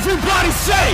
Everybody say!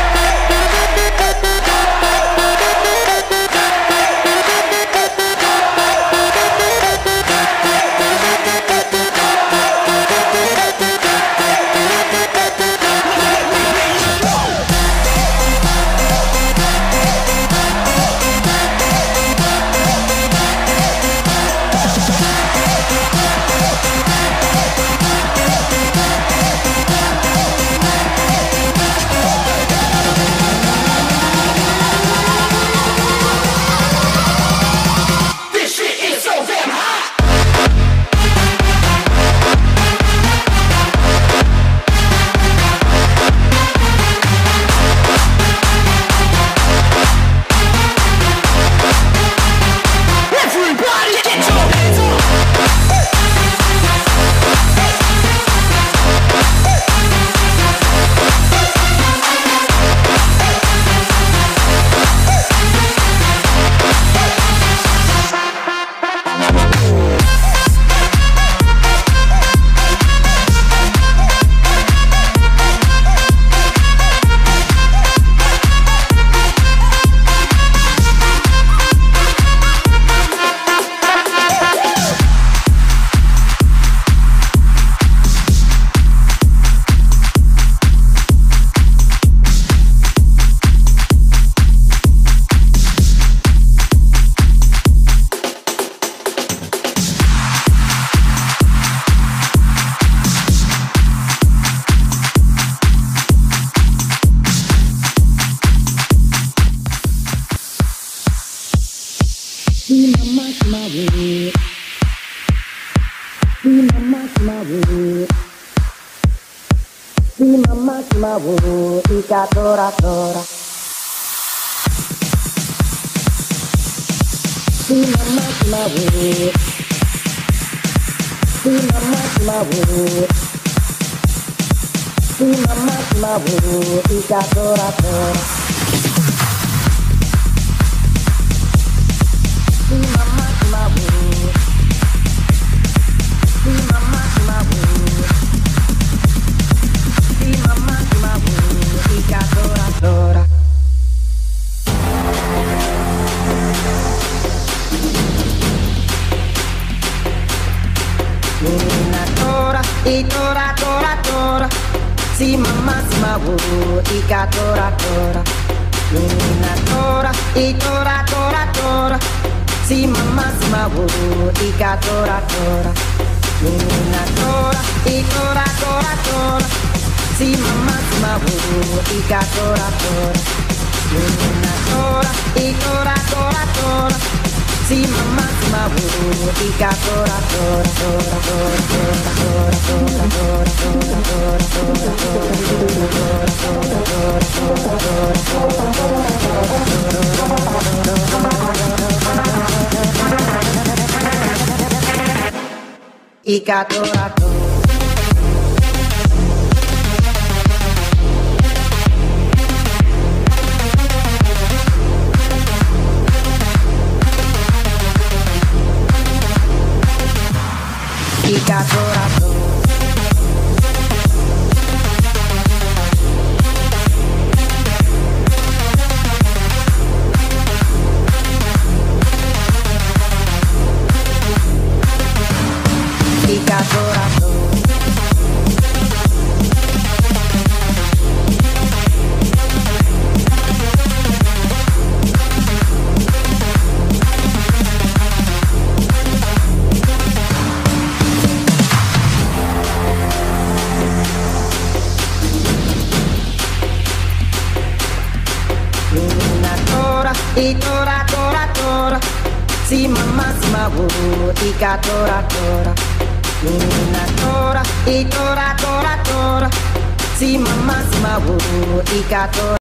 Tora tora, si mama wo, si mama wo, si mama wo, ika tora tora, si mama wo, si mama wo, si mama wo, ika tora tora. Menina tora, e tora tora tora, si mama wo, ika tora tora. Menina tora, e tora tora tora, si mama wo, ika tora tora. Menina tora, e tora tora tora, si mama wo, ika tora tora. Menina tora, e tora tora tora, si mama wo, ika tora tora tora tora tora tora tora tora tora ika tora tora. Ika tora tora. Ika tora tora. E tora tora tora, si mama wo, ika tora tora. Menina tora, e tora tora tora, si mama wo, ika tora.